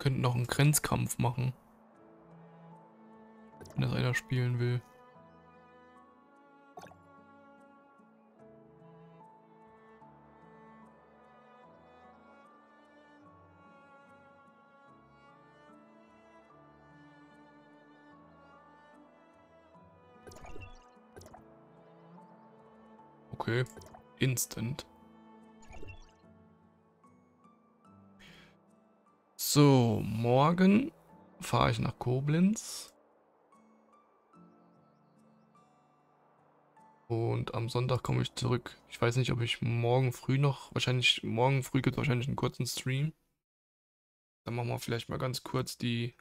könnten noch einen Grenzkampf machen. Wenn das einer spielen will. Okay, instant. So, morgen fahre ich nach Koblenz. Und am Sonntag komme ich zurück. Ich weiß nicht, ob ich morgen früh noch, morgen früh gibt es wahrscheinlich einen kurzen Stream. Dann machen wir vielleicht mal ganz kurz die...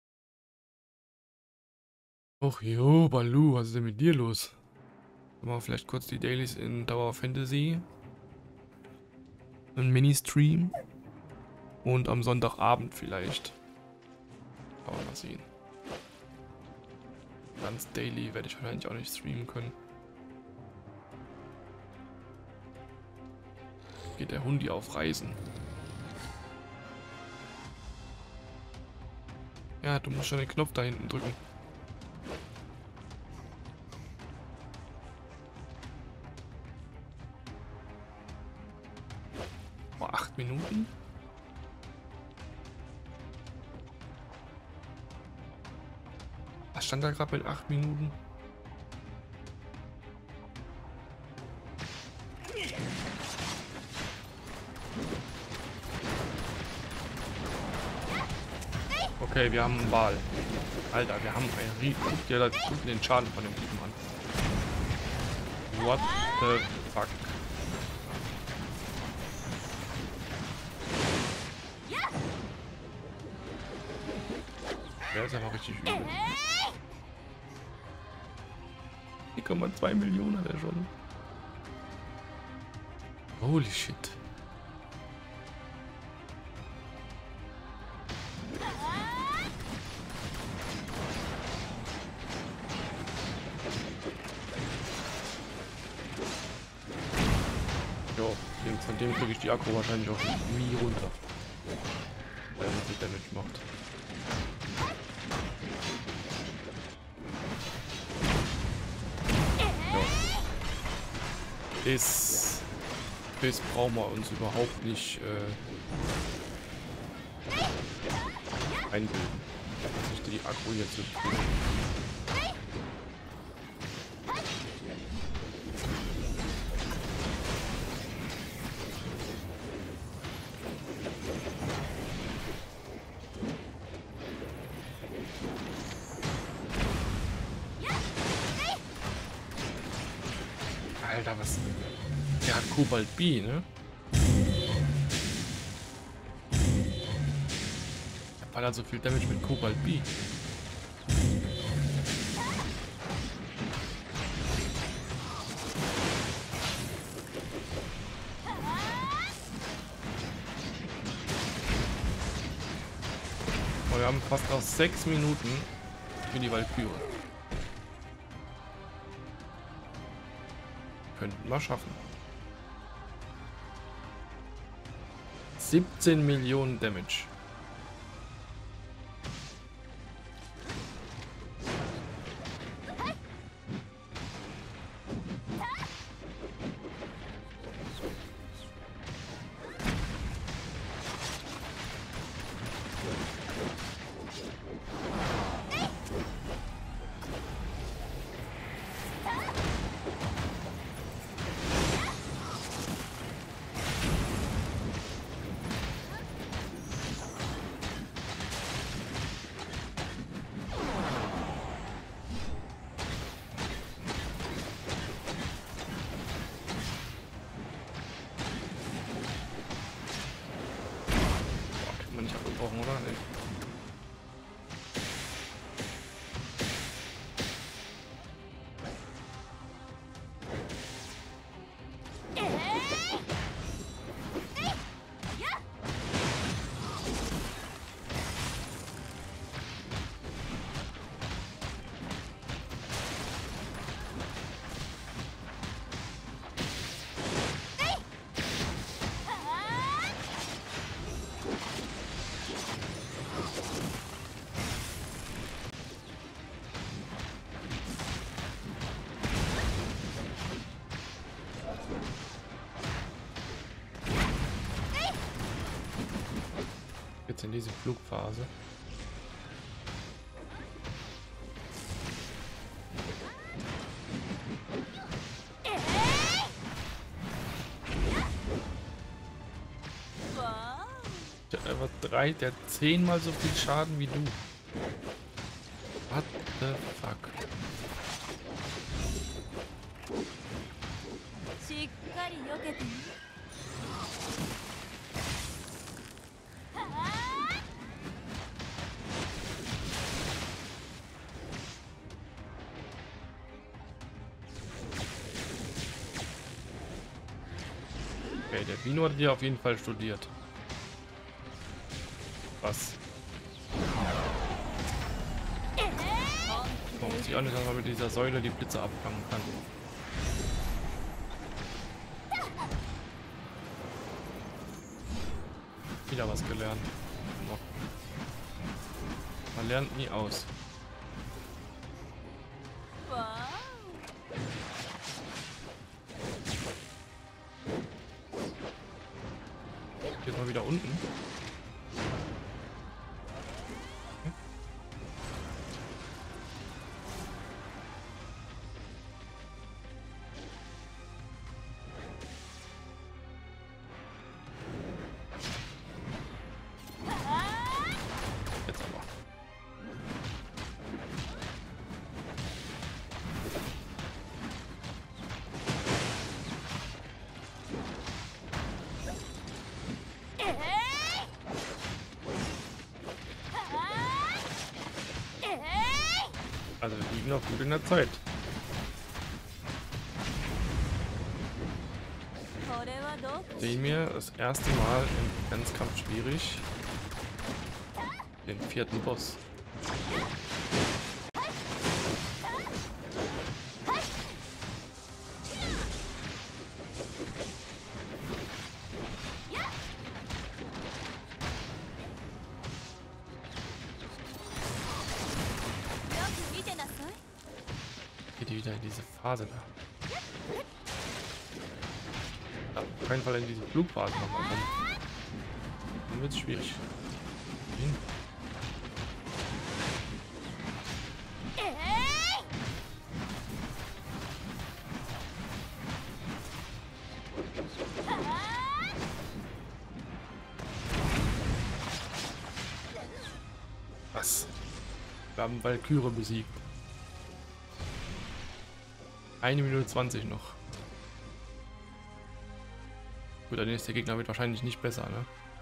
Och jo, Balu, was ist denn mit dir los? Dann machen wir vielleicht kurz die Dailies in Tower Fantasy. Ein Mini-Stream. Und am Sonntagabend vielleicht. Aber mal sehen. Ganz daily werde ich wahrscheinlich auch nicht streamen können. Geht der Hundi auf Reisen. Ja, du musst schon den Knopf da hinten drücken. Vor 8 Minuten? Was stand da gerade mit 8 Minuten? Okay, wir haben einen Wal. Alter, wir haben einen Ried. Guck dir da den Schaden von dem Typen an. What the fuck? Der ist einfach richtig übel. 4,2 Millionen hat er schon. Holy shit. Jo, von dem kriege ich die Akku wahrscheinlich auch nie runter. Weil er sich Damage macht. Das brauchen wir uns überhaupt nicht einbilden. Dass ich die Akku jetzt so kriege. Alter, was? Der hat Kobalt B, ne? Der ballert so viel Damage mit Kobalt B. Und wir haben fast noch 6 Minuten für die Valkyrie. Könnten wir schaffen. 17 Millionen Damage. Oder? Nee. jetzt in diese Flugphase. Der hat 10-mal so viel Schaden wie du. What the fuck? Okay, der Bino hat hier auf jeden Fall studiert. Was? Oh, muss ich auch nicht, dass man mit dieser Säule die Blitze abfangen kann. Wieder was gelernt. Noch. Man lernt nie aus. Jetzt mal wieder unten. Jetzt aber. Also wir liegen noch gut in der Zeit. Sehen wir das erste Mal im Grenzkampf schwierig den 4. Boss. Geht wieder in diese Phase da. Auf keinen Fall in diese Flugphase nochmal kommen. Dann wird es schwierig. Hin. Was? Wir haben Valkyrie besiegt. 1 Minute 20 noch. Gut, der nächste Gegner wird wahrscheinlich nicht besser, ne?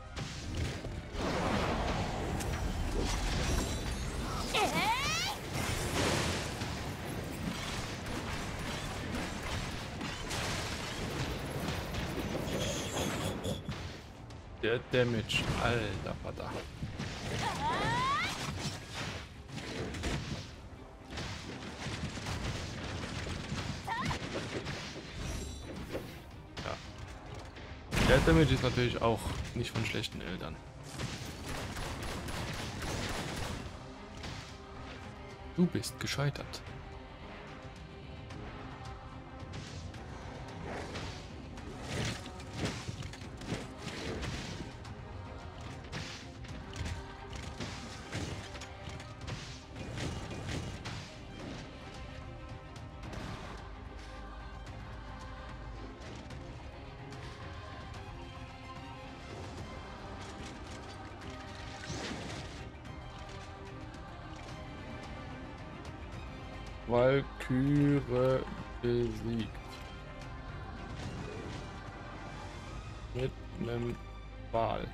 Der Damage, alter Vater. Der Damage ist natürlich auch nicht von schlechten Eltern. Du bist gescheitert. Valkyrie besiegt. Mit einem Wal.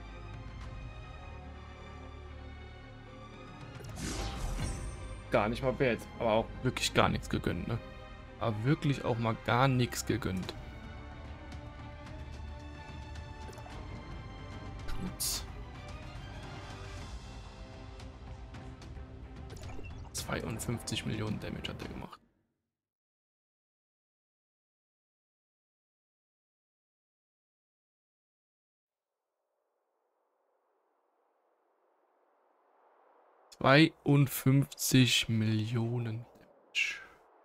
Gar nicht mal bad, aber auch wirklich gar nichts gegönnt, ne? Aber wirklich auch mal gar nichts gegönnt. Tut's. 52 Millionen Damage hat er gemacht. ...52 Millionen Damage.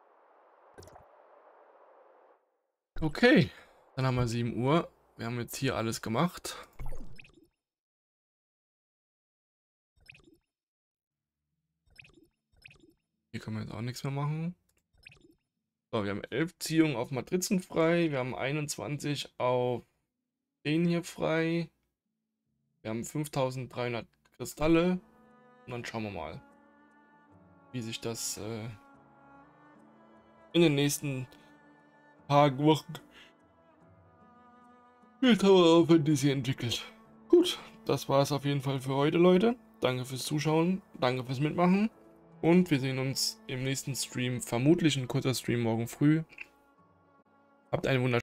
Okay, dann haben wir 7 Uhr. Wir haben jetzt hier alles gemacht. Hier kann man jetzt auch nichts mehr machen. So, wir haben 11 Ziehungen auf Matrizen frei. Wir haben 21 auf den hier frei. Wir haben 5300 Kristalle. Und dann schauen wir mal, wie sich das in den nächsten Tagen, Wochen mit Tower of Fantasy entwickelt. Gut, das war es auf jeden Fall für heute, Leute. Danke fürs Zuschauen, danke fürs Mitmachen. Und wir sehen uns im nächsten Stream, vermutlich ein kurzer Stream morgen früh. Habt einen wunderschönen